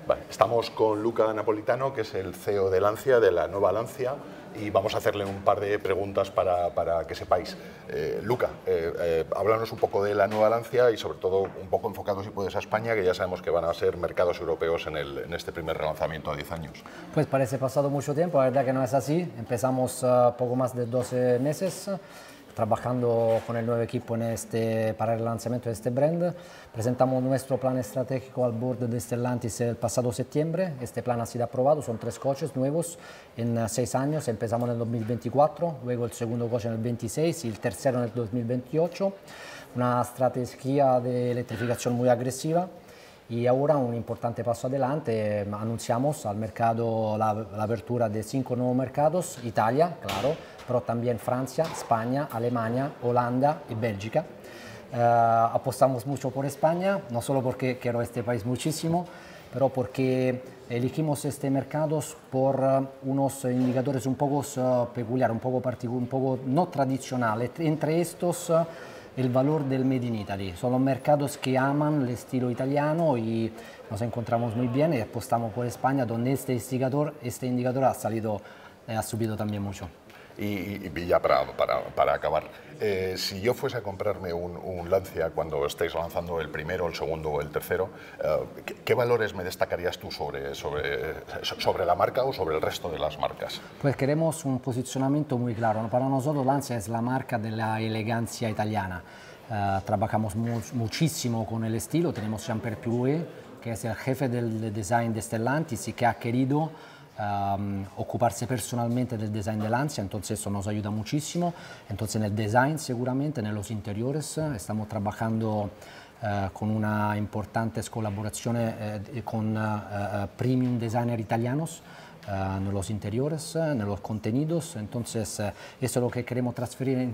Vale, estamos con Luca Napolitano, que es el CEO de Lancia, de la nueva Lancia, y vamos a hacerle un par de preguntas para que sepáis. Luca, háblanos un poco de la nueva Lancia y sobre todo un poco enfocado, si puedes, a España, que ya sabemos que van a ser mercados europeos en este primer relanzamiento a 10 años. Pues parece pasado mucho tiempo, la verdad que no es así. Empezamos poco más de 12 meses trabajando con el nuevo equipo para el lanzamiento de este brand. Presentamos nuestro plan estratégico al board de Stellantis el pasado septiembre. Este plan ha sido aprobado, son 3 coches nuevos en 6 años. Empezamos en el 2024, luego el segundo coche en el 2026 y el tercero en el 2028. Una estrategia de electrificación muy agresiva. Y ahora un importante paso adelante, anunciamos al mercado la apertura de 5 nuevos mercados, Italia, claro, pero también Francia, España, Alemania, Holanda y Bélgica. Apostamos mucho por España, no solo porque quiero este país muchísimo, pero porque elegimos este mercado por unos indicadores un poco peculiares, un poco no tradicionales. Entre estos, el valor del Made in Italy. Son los mercados que aman el estilo italiano y nos encontramos muy bien y apostamos por España, donde este indicador ha subido también mucho. Y ya para acabar, si yo fuese a comprarme un Lancia cuando estéis lanzando el primero, el segundo o el tercero, ¿qué valores me destacarías tú sobre la marca o sobre el resto de las marcas? Pues queremos un posicionamiento muy claro. Para nosotros Lancia es la marca de la elegancia italiana. Trabajamos muchísimo con el estilo. Tenemos Jean-Pierre Plouet, que es el jefe del design de Stellantis y que ha querido ocuparse personalmente del design de Lancia, entonces eso nos ayuda muchísimo. Entonces en el design seguramente, en los interiores, estamos trabajando con una importante colaboración con premium designer italianos en los interiores, en los contenidos. Entonces eso es lo que queremos transferir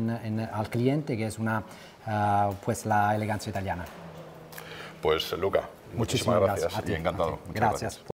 al cliente, que es pues la elegancia italiana. Pues Luca, muchísimas gracias a ti, y encantado. Gracias.